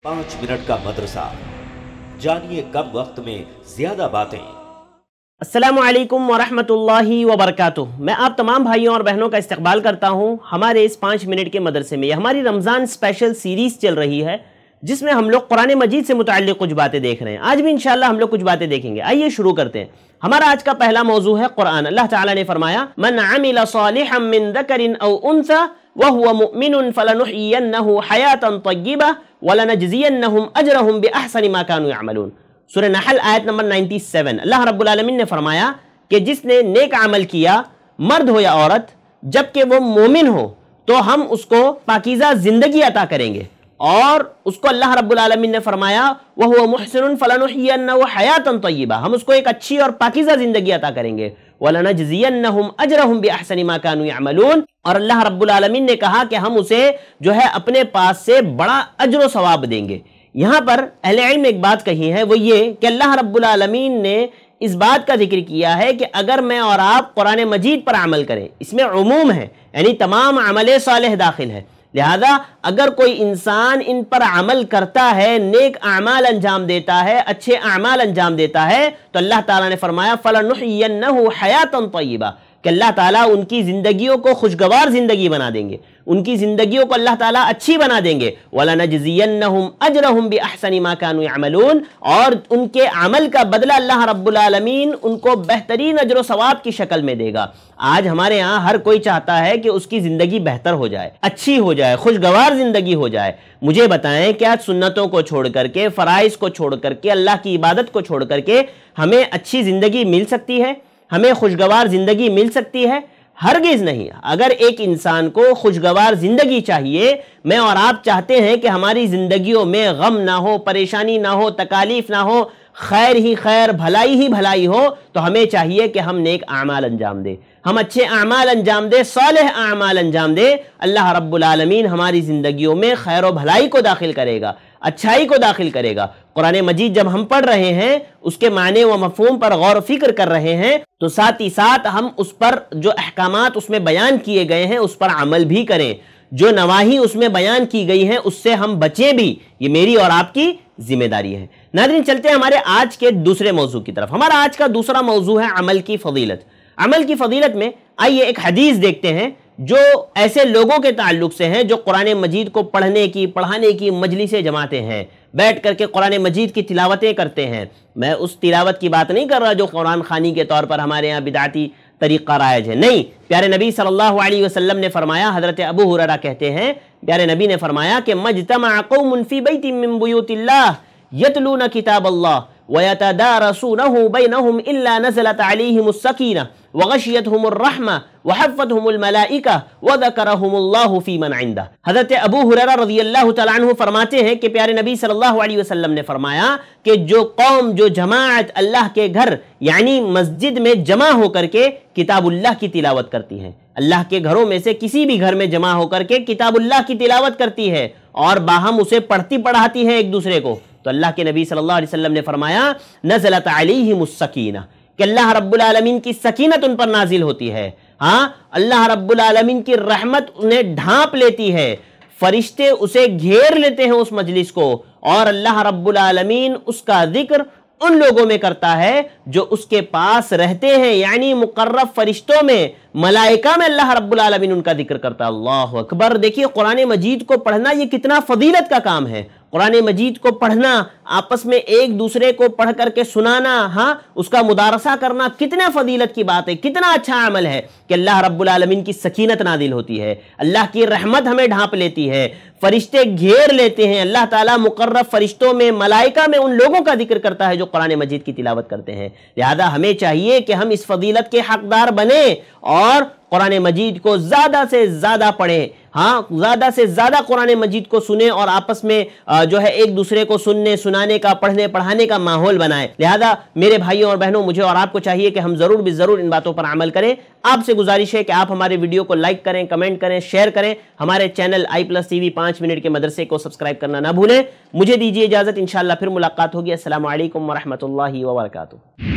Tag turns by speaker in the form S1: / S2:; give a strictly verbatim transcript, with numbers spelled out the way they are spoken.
S1: पाँच मिनट का मदरसा, जानिए कम वक्त में ज्यादा बातें।
S2: अस्सलामु अलैकुम वरहमतुल्लाहि वबरकातुह। मैं आप तमाम भाइयों और बहनों का इस्तकबाल करता हूं हमारे इस पाँच मिनट के मदरसे में। यह हमारी रमज़ान स्पेशल सीरीज़ चल रही है जिसमें हम लोग कुरान मजीद से मुताल्लिक़ कुछ बातें देख रहे हैं। आज भी इंशाअल्लाह हम लोग कुछ बातें देखेंगे। आइए शुरू करते हैं। हमारा आज का पहला मौजू है कुरान। अल्लाह ताला ने फरमाया, मन अमिल सालिहन मिन ज़करिन औ उन्सा वहुव मुमिनुन फलनुहयिन्नहु हयातन तय्यिबा वलनजज़ियन्नहुम अजरहुम बिअहसनि मा कानू यअमलून। सूरह नहल आयत नंबर सत्तानवे। अल्लाह रब्बुल आलमीन ने फरमाया कि जिसने नेक अमल किया, मर्द हो या औरत, जबकि वो मोमिन हो, तो हम उसको पाकीज़ा ज़िंदगी अता करेंगे। और उसको अल्लाह रब्बुल आलमीन ने फरमाया, वहुव मुहसिनुन फलनुहयिन्नहु हयातन तय्यिबा, हम उसको एक अच्छी और पाकीज़ा ज़िंदगी अता करेंगे। वलनजज़ियन्नहुम अजरहुम बिअहसनि मा कानू यअमलून, और अल्लाह रब्बुल आलमीन ने कहा कि हम उसे जो है अपने पास से बड़ा अज्र व सवाब देंगे। यहाँ पर अहले इल्म एक बात कही है, वो ये कि अल्लाह रब्बुल आलमीन ने इस बात का जिक्र किया है कि अगर मैं और आप कुरान मजीद पर अमल करें, इसमें उमूम है, यानी तमाम अमल सालेह दाखिल है। लिहाजा अगर कोई इंसान इन पर अमल करता है, नेक अमाल अंजाम देता है, अच्छे अमाल अंजाम देता है, तो अल्लाह ताला ने फरमाया फलनुहयिन्नहु हयातन तय्यिबा, कि अल्लाह ताला उनकी ज़िंदगियों को खुशगवार ज़िंदगी बना देंगे, उनकी ज़िंदगियों को अल्लाह ताला अच्छी बना देंगे। वलनजज़ियन्नहुम अजरहुम बिअहसनि मा कानू यअमलून, और उनके अमल का बदला अल्लाह रब्बुल आलमीन उनको बेहतरीन अजर व सवाब की शक्ल में देगा। आज हमारे यहाँ हर कोई चाहता है कि उसकी ज़िंदगी बेहतर हो जाए, अच्छी हो जाए, खुशगवार ज़िंदगी हो जाए। मुझे बताएं कि आज सुन्नतों को छोड़ करके, फ़राइज़ को छोड़ करके, अल्लाह की इबादत को छोड़ करके हमें अच्छी ज़िंदगी मिल सकती है? हमें खुशगवार ज़िंदगी मिल सकती है? हरगिज़ नहीं। अगर एक इंसान को खुशगवार ज़िंदगी चाहिए, मैं और आप चाहते हैं कि हमारी ज़िंदगियों में गम ना हो, परेशानी ना हो, तकालीफ ना हो, खैर ही खैर, भलाई ही भलाई हो, तो हमें चाहिए कि हम नेक आमाल अंजाम दें, हम अच्छे आमाल अंजाम दें, सालेह आमाल अंजाम दें। अल्लाह रब्बुल आलमीन हमारी ज़िंदगियों में खैर व भलाई को दाखिल करेगा, अच्छाई को दाखिल करेगा। कुरान मजीद जब हम पढ़ रहे हैं, उसके माने व मफ़हूम पर गौर फिक्र कर रहे हैं, तो साथ ही साथ हम उस पर जो अहकामात उसमें बयान किए गए हैं उस पर अमल भी करें। जो नवाही उसमें बयान की गई हैं उससे हम बचें भी, ये मेरी और आपकी जिम्मेदारी है। नाज़रीन, चलते हैं हमारे आज के दूसरे मौजू की तरफ। हमारा आज का दूसरा मौजू है अमल की फ़जीलत। अमल की फ़जीलत में आइए एक हदीस देखते हैं जो ऐसे लोगों के ताल्लुक से हैं जो कुरान मजीद को पढ़ने की, पढ़ाने की मजलिसें जमाते हैं, बैठ करके कुरान मजीद की तिलावतें करते हैं। मैं उस तिलावत की बात नहीं कर रहा जो कुरान खानी के तौर पर हमारे यहाँ बिदाती तरीक़ा राइज है, नहीं। प्यारे नबी सल्लल्लाहु अलैहि वसल्लम ने फरमाया, हज़रत अबू हुरैरा कहते हैं, प्यारे नबी ने फरमाया कि मज्तमा कौमुन फ़ी बैतिन मिन बुयूतिल्लाह यतलूना किताबल्लाह व यतदारसूनहु बैनहुम इल्ला नज़लत अलैहिमुस सकीना व गशियतहुमुर रहमा व हफ़्फ़तहुमुल मलाइका व ज़करहुमुल्लाहु फ़ी मन इंदा। हज़रत अबू हुरैरा रज़ियल्लाहु तआला अन्हु फरमाते हैं कि प्यारे नबी सल्लल्लाहु अलैहि वसल्लम ने फरमाया कि जो कौम, जो जमाअत अल्लाह के घर यानी मस्जिद में जमा होकर के किताबुल्लाह की तिलावत करती है, अल्लाह के घरों में से किसी भी घर में जमा होकर के किताबुल्लाह की तिलावत करती है और बाहम उसे पढ़ती पढ़ाती है एक दूसरे को, तो अल्लाह के नबी सल्लल्लाहु अलैहि वसल्लम ने फरमाया नज़लत अलैहिमुस सकीना, कि अल्लाह रब्बुल आलमीन की सकीनत उन पर नाजिल होती है। हाँ, अल्लाह रब्बुल आलमीन की रहमत उन्हें ढांप लेती है, फरिश्ते उसे घेर लेते हैं उस मजलिस को, और अल्लाह रब्बुल आलमीन उसका जिक्र उन लोगों में करता है जो उसके पास रहते हैं, यानी मुकर्रब फरिश्तों में, मलाइका में अल्लाह रब्बुल आलमीन उनका जिक्र करता है। अल्लाहु अकबर। देखिए, कुरान मजीद को पढ़ना ये कितना फजीलत का काम है। कुरान मजीद को पढ़ना, आपस में एक दूसरे को पढ़ करके सुनाना, हाँ, उसका मुदारसा करना कितना फजीलत की बात है, कितना अच्छा अमल है कि अल्लाह रब्बुल आलमीन की सकीनत नादिल होती है, अल्लाह की रहमत हमें ढांप लेती है, फरिश्ते घेर लेते हैं, अल्लाह ताला मुकर्रब फरिश्तों में, मलाइका में उन लोगों का जिक्र करता है जो कुरान मजीद की तिलावत करते हैं। लिहाजा हमें चाहिए कि हम इस फजीलत के हकदार बने और कुरान मजीद को ज़्यादा से ज़्यादा पढ़ें, हाँ, ज़्यादा से ज़्यादा कुरान मजीद को सुने और आपस में जो है एक दूसरे को सुनने सुनाने का, पढ़ने पढ़ाने का माहौल बनाएं। लिहाजा मेरे भाइयों और बहनों, मुझे और आपको चाहिए कि हम ज़रूर भी ज़रूर इन बातों पर अमल करें। आपसे गुजारिश है कि आप हमारे वीडियो को लाइक करें, कमेंट करें, शेयर करें। हमारे चैनल आई प्लस टीवी पाँच मिनट के मदरसे को सब्सक्राइब करना ना भूलें। मुझे दीजिए इजाज़त, इंशाअल्लाह फिर मुलाकात होगी। अस्सलामु अलैकुम वरहमतुल्लाहि वबरकातुहू।